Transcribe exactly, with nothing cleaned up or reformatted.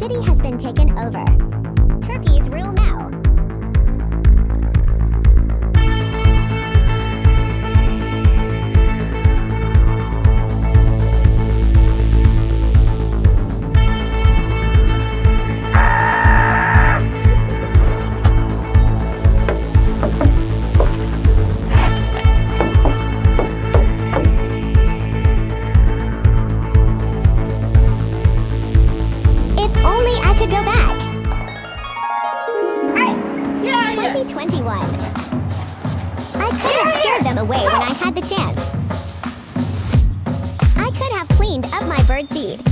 city has been taken over. Turkeys rule now. twenty twenty-one. I could have scared them away when I had the chance. I could have cleaned up my birdseed.